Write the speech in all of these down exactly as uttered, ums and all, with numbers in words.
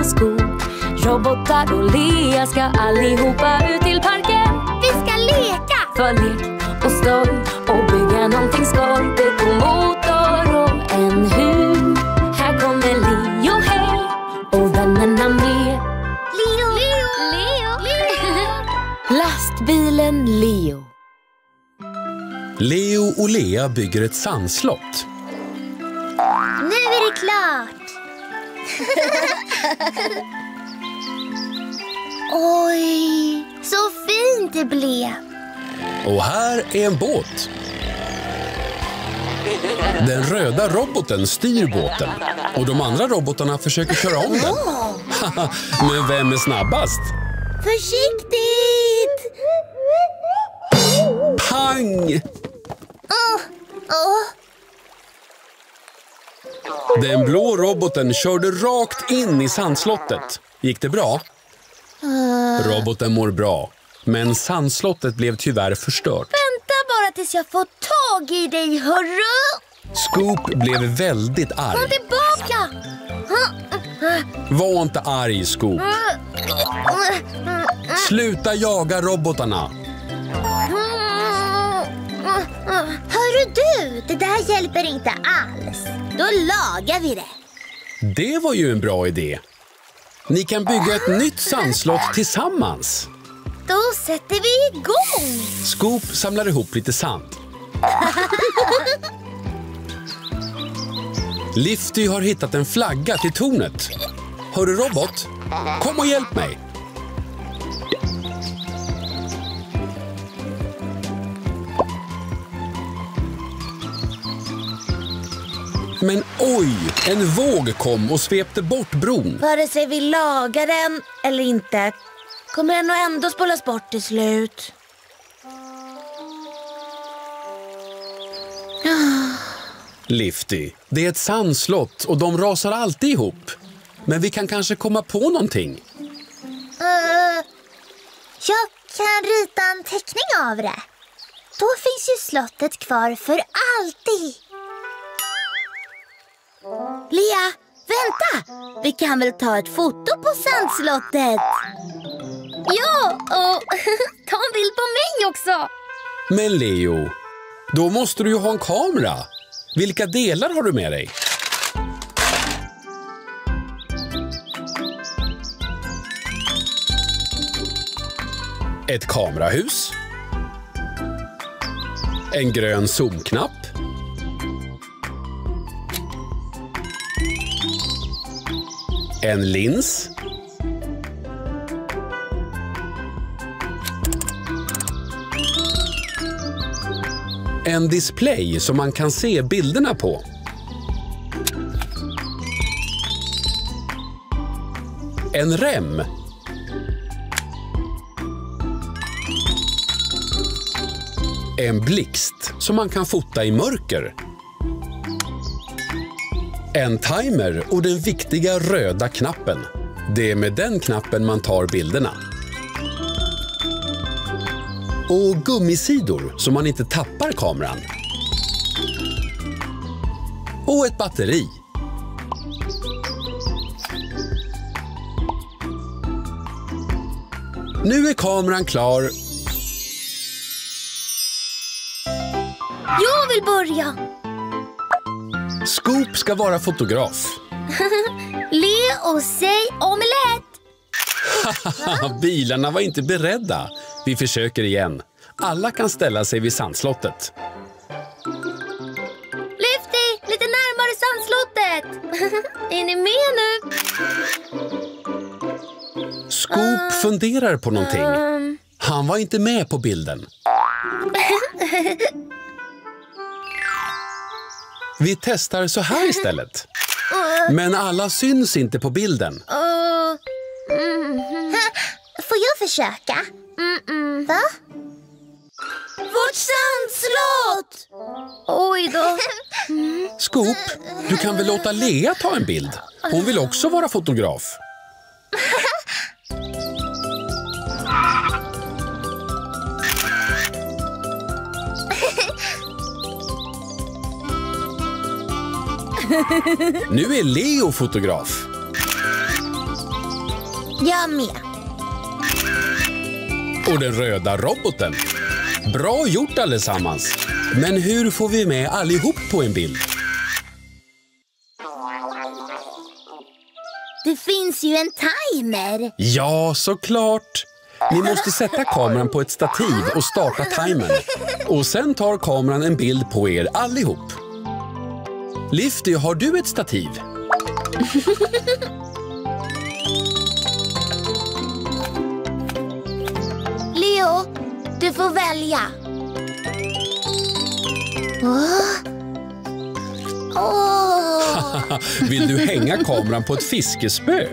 och Scoop. Robotar och Lea ska allihopa ut till parken. Vi ska leka! För lek och skoj och bygga någonting skoj. Bygg och motor och en hus. Här kommer Leo, hej, och vännerna med. Leo! Leo! Leo! Leo! Lastbilen Leo. Leo och Lea bygger ett sandslott. Nu är det klart! Oj, så fint det blev! Och här är en båt. Den röda roboten styr båten. Och de andra robotarna försöker köra om den. Men vem är snabbast? Försiktigt! Pang! Åh, åh. Den blå roboten körde rakt in i sandslottet. Gick det bra? Roboten mår bra. Men sandslottet blev tyvärr förstört. Vänta bara tills jag får tag i dig, hörru! Scoop blev väldigt arg. Kom tillbaka! Var inte arg, Scoop. Sluta jaga robotarna. Hörru du, det där hjälper inte alls. Då lagar vi det. Det var ju en bra idé. Ni kan bygga ett nytt sandslott tillsammans. Då sätter vi igång. Scoop samlar ihop lite sand. Lifty har hittat en flagga till tornet. Hörru robot, kom och hjälp mig. Men oj, en våg kom och svepte bort bron. Vare sig vi lagar den eller inte kommer den nog ändå spolas bort till slut. Lifty, det är ett sandslott och de rasar alltid ihop. Men vi kan kanske komma på någonting. Uh, jag kan rita en teckning av det. Då finns ju slottet kvar för alltid. Lea, vänta! Vi kan väl ta ett foto på sandslottet? Ja, och ta en bild på mig också. Men Leo, då måste du ju ha en kamera. Vilka delar har du med dig? Ett kamerahus. En grön zoomknapp. En lins. En display som man kan se bilderna på. En rem. En blixt som man kan fota i mörker. En timer och den viktiga röda knappen. Det är med den knappen man tar bilderna. Och gummisidor så man inte tappar kameran. Och ett batteri. Nu är kameran klar. Jag vill börja. Scoop ska vara fotograf. Le och säg omelett. Bilarna var inte beredda. Vi försöker igen. Alla kan ställa sig vid sandslottet. Lifty, lite närmare sandslottet. Är ni med nu? Scoop uh, funderar på någonting. Um... Han var inte med på bilden. Vi testar så här istället. Men alla syns inte på bilden. Uh, mm. Får jag försöka? Mm-mm. Va? Vårt sandslott! Oj då. Mm. Scoop, du kan väl låta Lea ta en bild? Hon vill också vara fotograf. Nu är Leo fotograf. Jag med. Och den röda roboten. Bra gjort allesammans. Men hur får vi med allihop på en bild? Det finns ju en timer. Ja, såklart. Ni måste sätta kameran på ett stativ och starta timern. Och sen tar kameran en bild på er allihop. Lifty, har du ett stativ? Leo, du får välja. Åh. Åh. Vill du hänga kameran på ett fiskespö?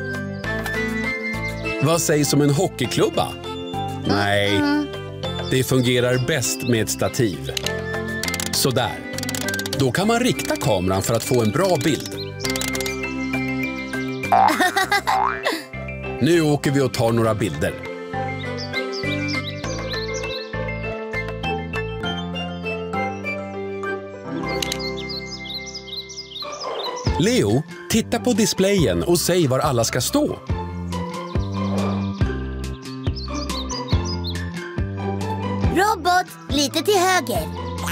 Vad sägs om en hockeyklubba? Nej, det fungerar bäst med ett stativ. Så där. Då kan man rikta kameran för att få en bra bild. Nu åker vi och tar några bilder. Leo, titta på displayen och säg var alla ska stå. Robot, lite till höger.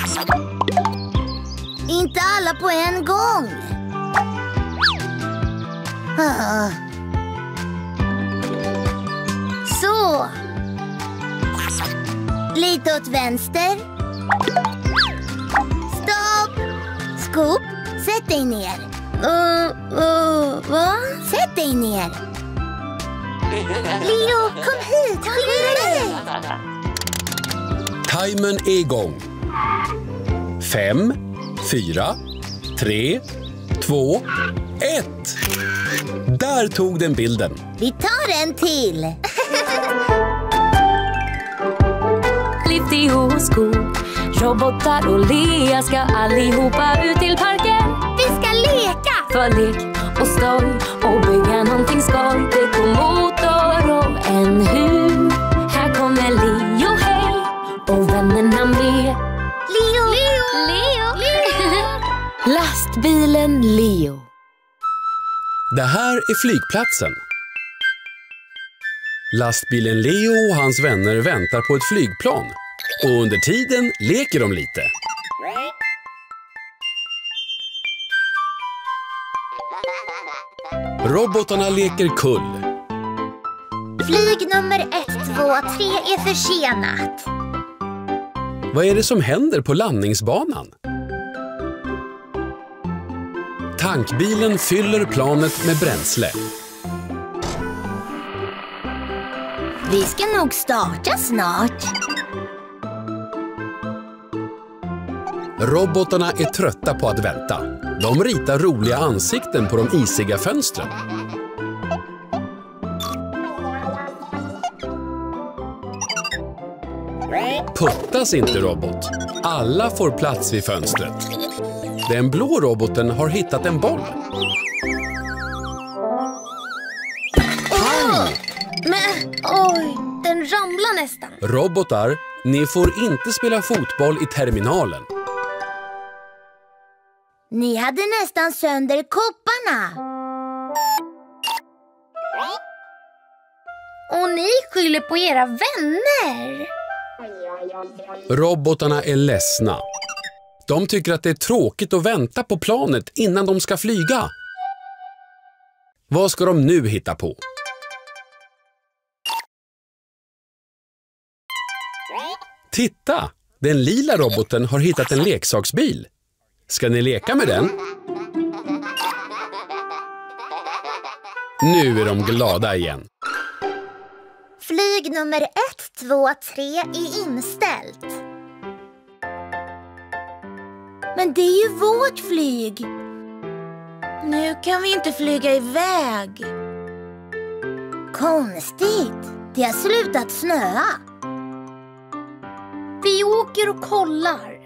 Inte alla på en gång. Ah. Så. Lite åt vänster. Stopp. Scoop, sätt dig ner. Uh, uh, va? Sätt dig ner. Leo, kom hit. Skynda dig. Timern är igång. Fem, fyra, tre, två, ett. Där tog den bilden. Vi tar en till. Lifty och Scoop, robotar och Lea ska allihopa ut till parken. Vi ska leka. För lek och skoj och bygga någonting skoj. Det går motor och en hur. Här kommer Leo, hej, och vännerna med. Leo, Leo, Leo, Leo. Lastbilen Leo. Det här är flygplatsen. Lastbilen Leo och hans vänner väntar på ett flygplan. Och under tiden leker de lite. Robotarna leker kull. Flyg nummer ett, två, tre är försenat. Vad är det som händer på landningsbanan? Tankbilen fyller planet med bränsle. Vi ska nog starta snart. Robotarna är trötta på att vänta. De ritar roliga ansikten på de isiga fönstren. Puttas inte, robot. Alla får plats vid fönstret. Den blå roboten har hittat en boll. Oh! Men, oj, den ramlar nästan. Robotar, ni får inte spela fotboll i terminalen. Ni hade nästan sönder kopparna. Och ni skyller på era vänner. Robotarna är ledsna. De tycker att det är tråkigt att vänta på planet innan de ska flyga. Vad ska de nu hitta på? Titta! Den lila roboten har hittat en leksaksbil. Ska ni leka med den? Nu är de glada igen. Flyg nummer ett, två, tre är inställt. Men det är ju vårt flyg. Nu kan vi inte flyga iväg. Konstigt. Det har slutat snöa. Vi åker och kollar.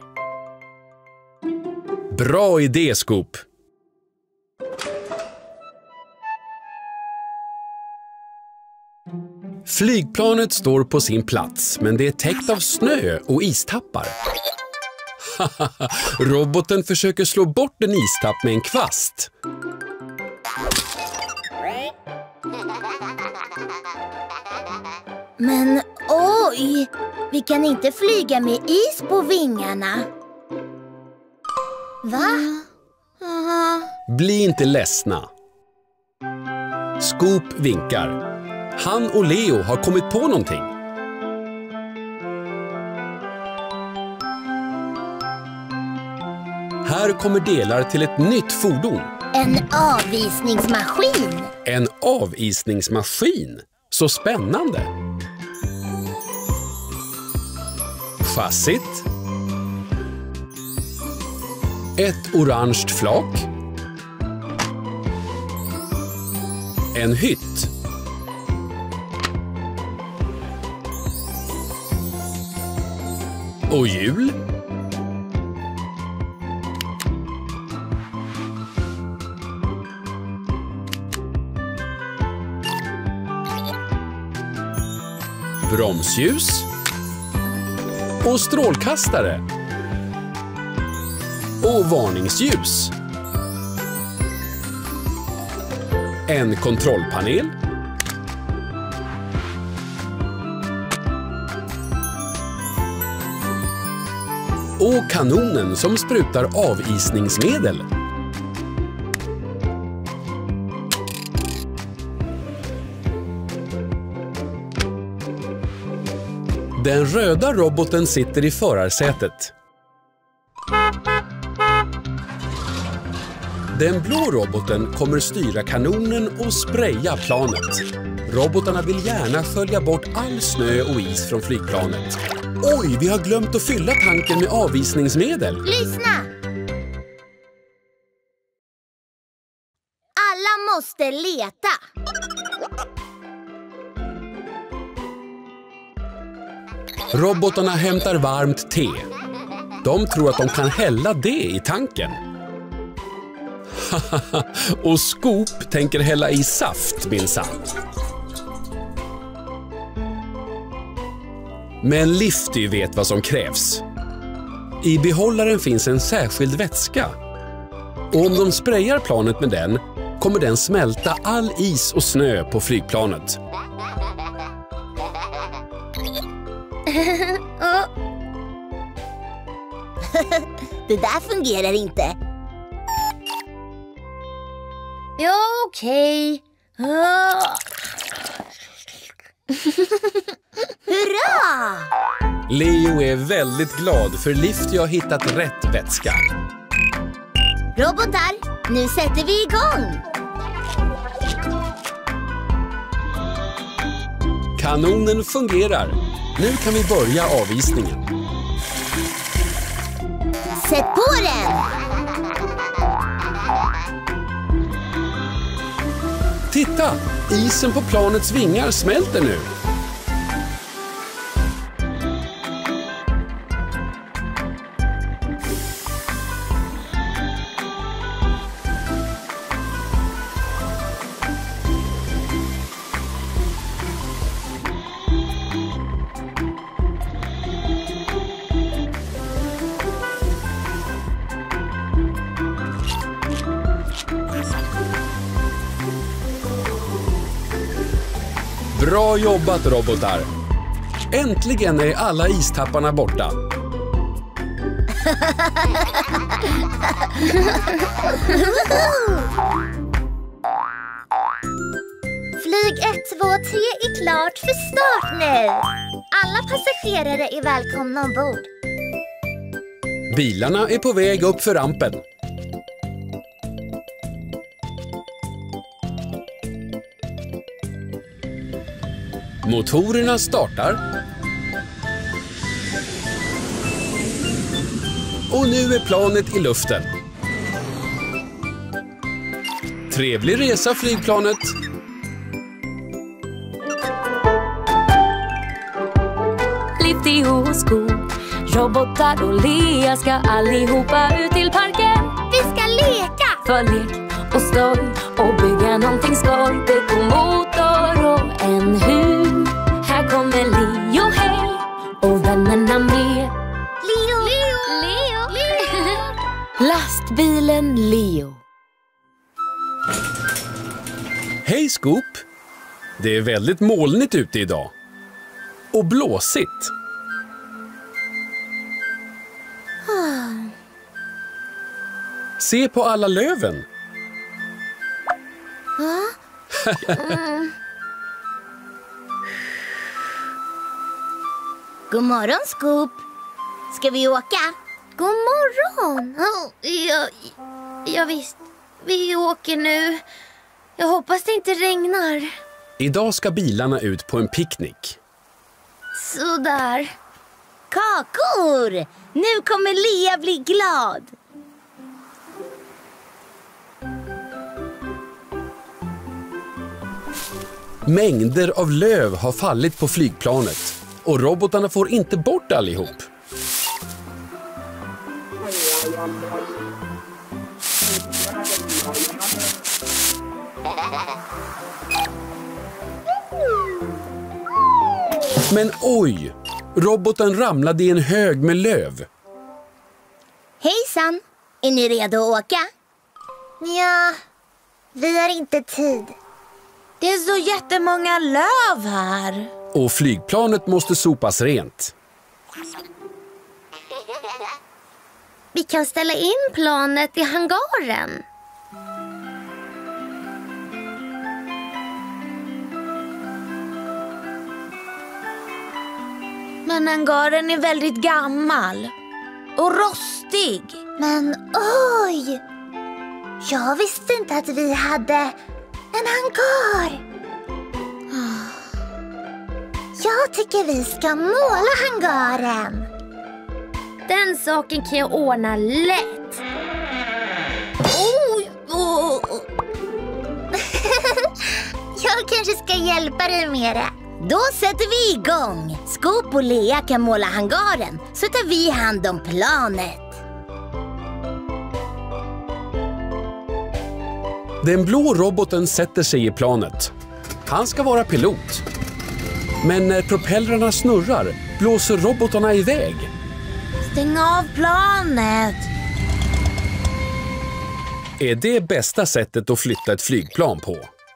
Bra idé, Scoop. Flygplanet står på sin plats, men det är täckt av snö och istappar. Roboten försöker slå bort en istapp med en kvast. Men oj, vi kan inte flyga med is på vingarna. Va? Bli inte ledsna. Scoop vinkar. Han och Leo har kommit på någonting. Här kommer delar till ett nytt fordon. En avisningsmaskin. En avisningsmaskin. Så spännande. Chassit. Ett orange flak. En hytt. Och hjul. Bromsljus. Och strålkastare. Och varningsljus. En kontrollpanel. Och kanonen som sprutar avisningsmedel. Den röda roboten sitter i förarsätet. Den blå roboten kommer styra kanonen och spraya planet. Robotarna vill gärna skölja bort all snö och is från flygplanet. Oj, vi har glömt att fylla tanken med avisningsmedel. Lyssna! Alla måste leta. Robotarna hämtar varmt te. De tror att de kan hälla det i tanken. Och Scoop tänker hälla i saft minsann. Men Lifty vet vad som krävs. I behållaren finns en särskild vätska. Och om de sprayar planet med den kommer den smälta all is och snö på flygplanet. Det där fungerar inte. Ja, okej. Okay. Hurra! Leo är väldigt glad för Lifty har hittat rätt vätska. Robotar, nu sätter vi igång. Kanonen fungerar. Nu kan vi börja avvisningen. Sätt på den! Titta! Isen på planets vingar smälter nu. Bra jobbat, robotar! Äntligen är alla istapparna borta. Flyg ett två tre är klart för start nu. Alla passagerare är välkomna ombord. Bilarna är på väg upp för rampen. Motorerna startar. Och nu är planet i luften. Trevlig resa, flygplanet. Lifty och Scoop, robotar och Lea ska allihopa ut till parken. Vi ska leka! För lek och skoj och bygga någonting skoj. Det går motor och en hur. Här kommer Leo, hej, och vännerna med. Leo! Leo! Leo! Leo! Lastbilen Leo. Hej, Scoop! Det är väldigt molnigt ute idag. och blåsigt. Se på alla löven. Mm. God morgon, Scoop. Ska vi åka? God morgon. Oh, ja, ja visst, vi åker nu. Jag hoppas det inte regnar. Idag ska bilarna ut på en picknick. Sådär. Kakor! Nu kommer Lea bli glad. Mängder av löv har fallit på flygplanet och robotarna får inte bort allihop. Men oj! Roboten ramlade i en hög med löv. Hejsan! Är ni redo att åka? Ja, vi har inte tid. Det är så jättemånga löv här. Och flygplanet måste sopas rent. Vi kan ställa in planet i hangaren. Men hangaren är väldigt gammal och rostig. Men oj! Jag visste inte att vi hade en hangar. Jag tycker vi ska måla hangaren. Den saken kan jag ordna lätt. Oj! Oh. Jag kanske ska hjälpa dig med det. Då sätter vi igång. Scoop och Lea kan måla hangaren, så tar vi hand om planet. Den blå roboten sätter sig i planet. Han ska vara pilot. Men när propellrarna snurrar blåser robotarna iväg. Stäng av planet. Är det bästa sättet att flytta ett flygplan på?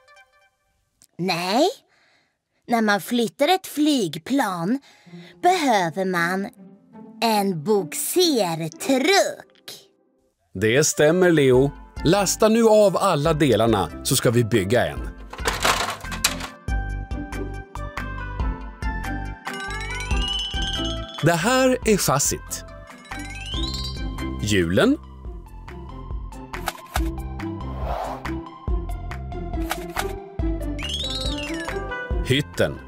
Nej. När man flyttar ett flygplan behöver man en bogsertruck. Det stämmer, Leo. Lasta nu av alla delarna så ska vi bygga en. Det här är chassit. Hjulen. Hytten.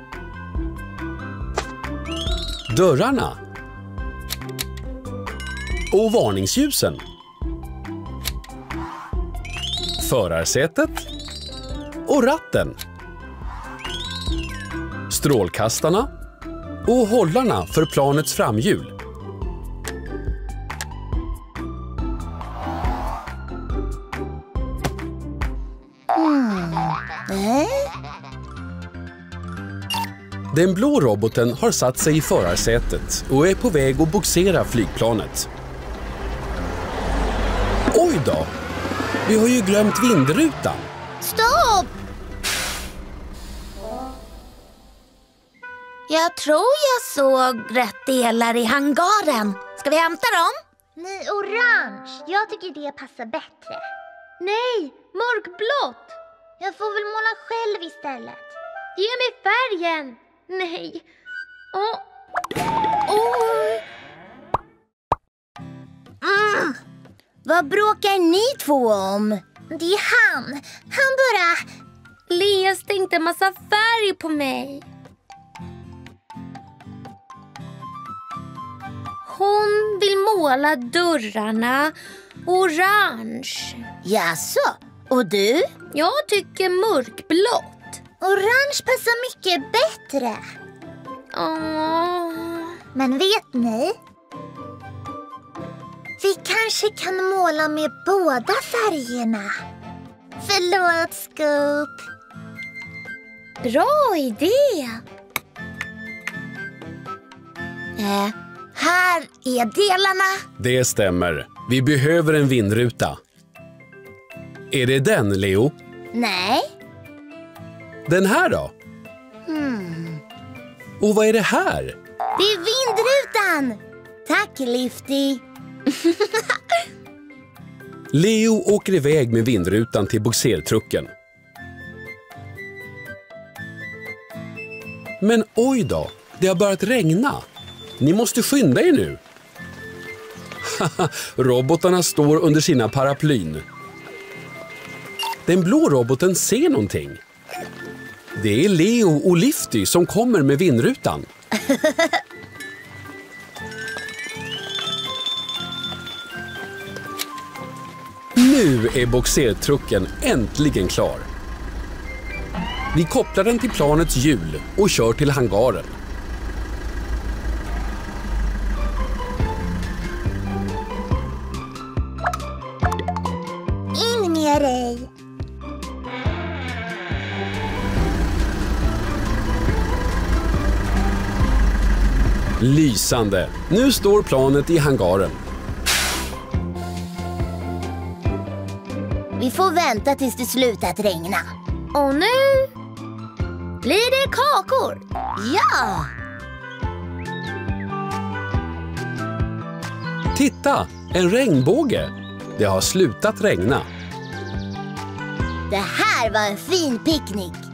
Dörrarna. Och varningsljusen. Förarsätet. Och ratten. Strålkastarna. Och hållarna för planets framhjul. Mm. Eh? Den blå roboten har satt sig i förarsätet och är på väg att bogsera flygplanet. Oj då! Vi har ju glömt vindrutan. Stopp! Jag tror jag såg rätt delar i hangaren. Ska vi hämta dem? Nej, orange. Jag tycker det passar bättre. Nej, mörkblått. Jag får väl måla själv istället. Ge mig färgen. Nej. Åh. Åh. Mm. Vad bråkar ni två om? Det är han. Han bara... Lea stänkte en massa färg på mig. Hon vill måla dörrarna orange. Jaså, och du? Jag tycker mörkblått. Orange passar mycket bättre. Åh. Men vet ni? Vi kanske kan måla med båda färgerna. Förlåt, Scoop. Bra idé. Äh, här är delarna. Det stämmer. Vi behöver en vindruta. Är det den, Leo? Nej. Den här då? Hmm. Och vad är det här? Det är vindrutan! Tack, Lifty! Leo åker iväg med vindrutan till bogsertrucken. Men oj då, det har börjat regna. Ni måste skynda er nu. Robotarna står under sina paraplyn. Den blå roboten ser någonting. Det är Leo och Lifty som kommer med vindrutan. Nu är bogsertrucken äntligen klar. Vi kopplar den till planets hjul och kör till hangaren. In med dig! Lysande! Nu står planet i hangaren. Vi får vänta tills det slutat regna. Och nu blir det kakor. Ja! Titta, en regnbåge. Det har slutat regna. Det här var en fin picknick.